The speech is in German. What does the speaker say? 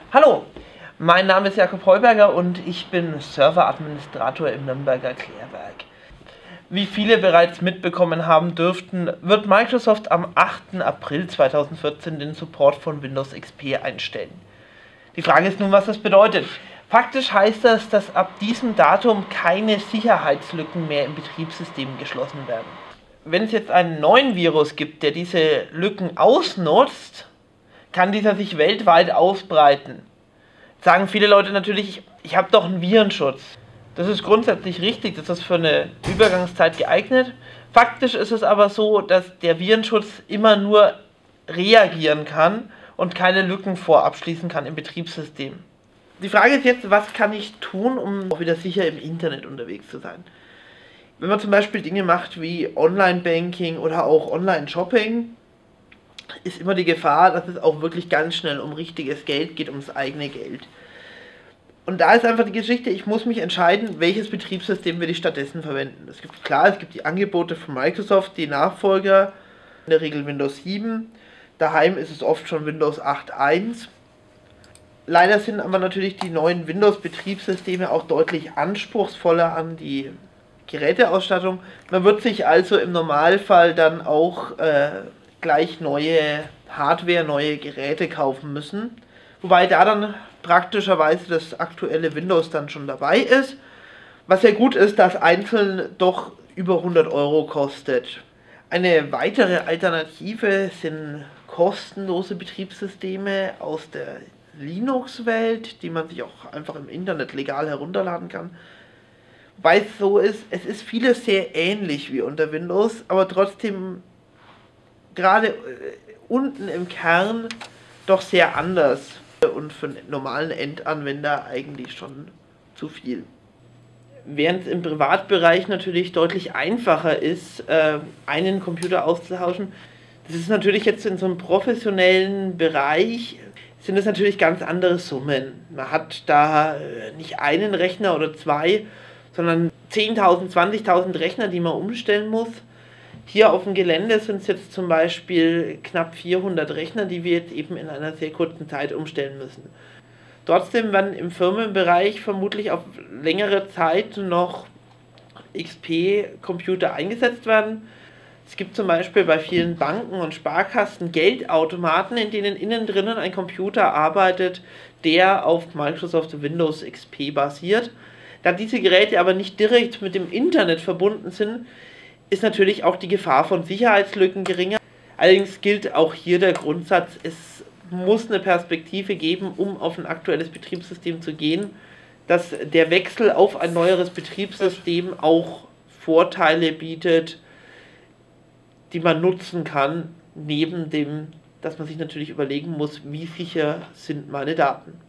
Hallo, mein Name ist Jakob Heuberger und ich bin Serveradministrator im Nürnberger Klärwerk. Wie viele bereits mitbekommen haben dürften, wird Microsoft am 8. April 2014 den Support von Windows XP einstellen. Die Frage ist nun, was das bedeutet. Faktisch heißt das, dass ab diesem Datum keine Sicherheitslücken mehr im Betriebssystem geschlossen werden. Wenn es jetzt einen neuen Virus gibt, der diese Lücken ausnutzt, kann dieser sich weltweit ausbreiten. Sagen viele Leute natürlich, ich habe doch einen Virenschutz. Das ist grundsätzlich richtig, das ist für eine Übergangszeit geeignet. Faktisch ist es aber so, dass der Virenschutz immer nur reagieren kann und keine Lücken vorab schließen kann im Betriebssystem. Die Frage ist jetzt, was kann ich tun, um auch wieder sicher im Internet unterwegs zu sein? Wenn man zum Beispiel Dinge macht wie Online-Banking oder auch Online-Shopping, ist immer die Gefahr, dass es auch wirklich ganz schnell um richtiges Geld geht, ums eigene Geld. Und da ist einfach die Geschichte, ich muss mich entscheiden, welches Betriebssystem will ich stattdessen verwenden. Es gibt die Angebote von Microsoft, die Nachfolger, in der Regel Windows 7. Daheim ist es oft schon Windows 8.1. Leider sind aber natürlich die neuen Windows-Betriebssysteme auch deutlich anspruchsvoller an die Geräteausstattung. Man wird sich also im Normalfall dann auch gleich neue Hardware, neue Geräte kaufen müssen. Wobei da dann praktischerweise das aktuelle Windows dann schon dabei ist. Was ja gut ist, dass einzeln doch über 100 Euro kostet. Eine weitere Alternative sind kostenlose Betriebssysteme aus der Linux-Welt, die man sich auch einfach im Internet legal herunterladen kann. Weil es so ist, es ist vieles sehr ähnlich wie unter Windows, aber trotzdem gerade unten im Kern doch sehr anders und für einen normalen Endanwender eigentlich schon zu viel. Während es im Privatbereich natürlich deutlich einfacher ist, einen Computer auszutauschen, das ist natürlich jetzt in so einem professionellen Bereich, sind es natürlich ganz andere Summen. Man hat da nicht einen Rechner oder zwei, sondern 10.000, 20.000 Rechner, die man umstellen muss. Hier auf dem Gelände sind es jetzt zum Beispiel knapp 400 Rechner, die wir jetzt eben in einer sehr kurzen Zeit umstellen müssen. Trotzdem werden im Firmenbereich vermutlich auf längere Zeit noch XP-Computer eingesetzt werden. Es gibt zum Beispiel bei vielen Banken und Sparkassen Geldautomaten, in denen innen drinnen ein Computer arbeitet, der auf Microsoft Windows XP basiert. Da diese Geräte aber nicht direkt mit dem Internet verbunden sind, ist natürlich auch die Gefahr von Sicherheitslücken geringer. Allerdings gilt auch hier der Grundsatz, es muss eine Perspektive geben, um auf ein aktuelles Betriebssystem zu gehen, dass der Wechsel auf ein neueres Betriebssystem auch Vorteile bietet, die man nutzen kann, neben dem, dass man sich natürlich überlegen muss, wie sicher sind meine Daten.